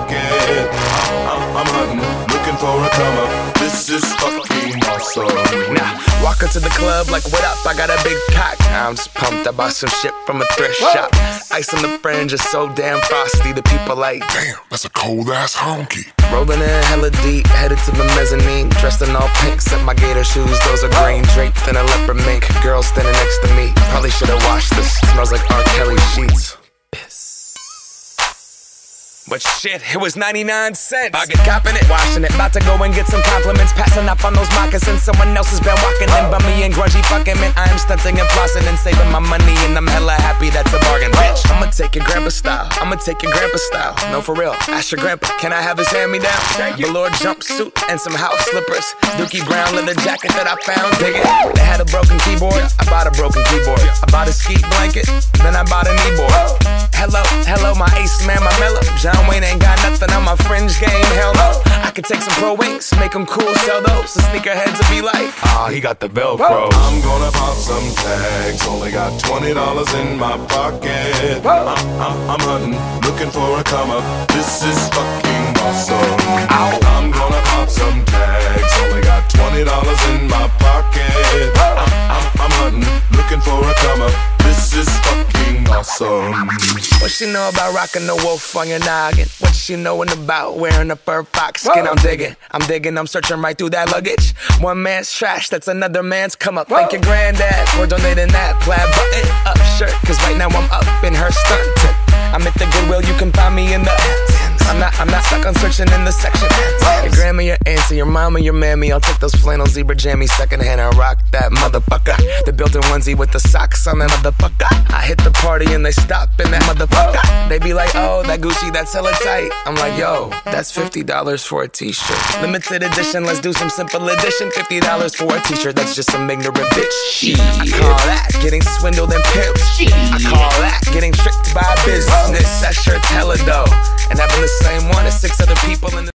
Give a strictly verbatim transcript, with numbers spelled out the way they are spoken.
pocket. I'm, I'm hunting, looking for a come up. This is fucking awesome. Now, walk into the club like, what up? I got a big cock. I'm just pumped. I bought some shit from a thrift Whoa. shop. Ice on the fringe is so damn frosty. The people like, damn, that's a cold ass honky. rolling in hella deep, headed to the mezzanine. Dressed in all pink, set my gator shoes. Those are green, draped in a leopard mink. Girl standing next to me. Probably should've washed this. Smells like R. Kelly sheets. But shit, it was ninety-nine cents. I get copping it, washing it. About to go and get some compliments. Passing up on those moccasins. Someone else has been walking in by me and grungy fucking man. I am stunting and flossing and saving my money, and I'm hella happy that's a bargain, bitch. I'ma take your grandpa style. I'ma take your grandpa style. No, for real. Ask your grandpa, can I have his hand-me-down? Velour jumpsuit and some house slippers. Dookie brown leather jacket that I found. Dig it. They had a broken keyboard. I bought a broken keyboard. I bought a ski blanket. Then I bought a kneeboard. Hello, hello, my ace man, my mellow. John Wayne ain't got nothing on my fringe game, hell no. I could take some pro wings, make them cool, sell those. The sneakerheads will be like, ah, he got the Velcro. I'm gonna pop some tags, only got twenty dollars in my pocket. I'm, I'm, I'm hunting, looking for a come up. This is fucking awesome. Ow. I'm gonna pop some tags, only got twenty dollars in my pocket. I'm, I'm, I'm hunting, looking for a come up. This is fucking awesome. What she know about rocking the wolf on your noggin? What she knowin' about wearing a fur fox skin? I'm digging, I'm digging, I'm searching right through that luggage. One man's trash, that's another man's come up. Thank your granddad for donating that plaid button up shirt. Cause right now I'm up in her stuntin'. I'm at the Goodwill, you can find me in the I'm not, I'm not stuck on searching in the section. Your grandma, your auntie, your mama, your mammy. I'll take those flannel zebra jammies secondhand and rock that motherfucker. The built-in onesie with the socks on that motherfucker. I hit the party and they stop in that motherfucker. They be like, oh, that Gucci, that's hella tight. I'm like, yo, that's fifty dollars for a t-shirt. Limited edition, let's do some simple edition. fifty dollars for a t-shirt, that's just some ignorant bitch. Shit. I call that getting swindled and pimped. I call that getting tricked by business. That shirt's hella dope. And having the same one as six other people in the